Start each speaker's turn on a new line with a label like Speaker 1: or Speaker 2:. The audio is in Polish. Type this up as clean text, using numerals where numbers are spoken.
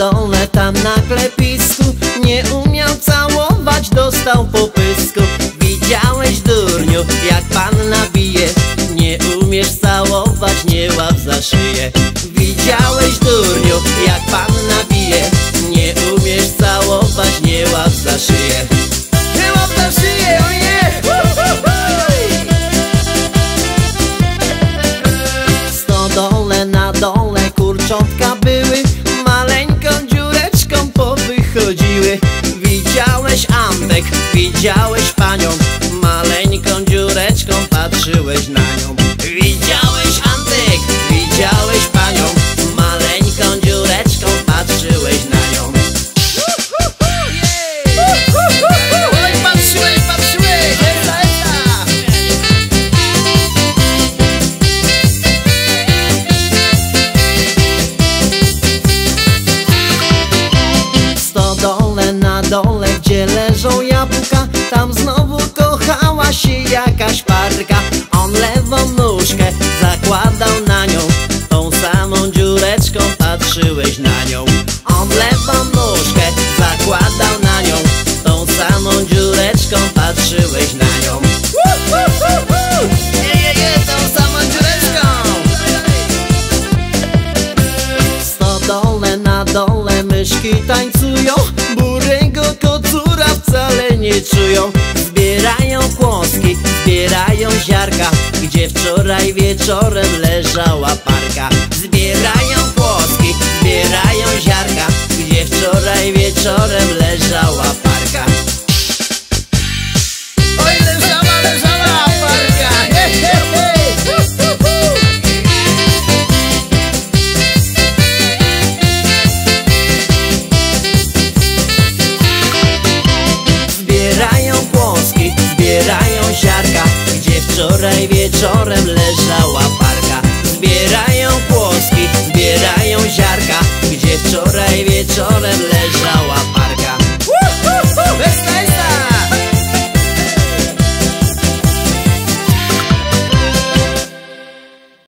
Speaker 1: dole tam na klepisku nie umiał całować, dostał po pysku. Widziałeś, durniu, jak panna bije, nie umiesz całować, nie łap za szyję. Widziałeś, durniu, jak panna bije, nie umiesz całować, nie łap za szyję. Nie łap za szyję, o nie! Stodole na dole kurczątka były, maleńką dziureczką powychodziły. Widziałeś, Antek, widziałeś panią, maleńką dziureczką patrzyłeś na nią. Widziałeś, Antek, widziałeś panią, maleńką dziureczką patrzyłeś na nią. Oj, patrzyłeś, patrzyłeś, Stodole na dole, gdzie leżą jabłka, tam znowu kochała się jakaś parka. On lewą nóżkę zakładał na nią, tą samą dziureczką patrzyłeś na nią. On lewą nóżkę zakładał na nią, tą samą dziureczką patrzyłeś na nią. Tą samą dziureczką. Stodole na dole myszki tańcują, burego kocura wcale nie czują. Zbierają kłoski, zbierają ziarka, gdzie wczoraj wieczorem leżała parka. Zbierają kłoski, zbierają ziarka, gdzie wczoraj wieczorem leżała parka. Oj, leżała parka, he, he, he. Zbierają kłoski, zbierają ziarka, gdzie wczoraj wieczorem